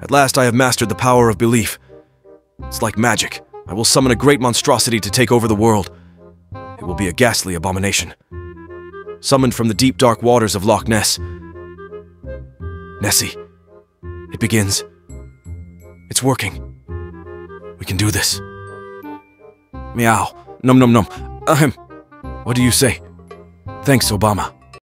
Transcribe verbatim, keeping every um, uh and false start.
At last I have mastered the power of belief. It's like magic. I will summon a great monstrosity to take over the world. It will be a ghastly abomination. Summoned from the deep dark waters of Loch Ness. Nessie. It begins. It's working. We can do this. Meow. Num num num. Ahem. What do you say? Thanks, Obama.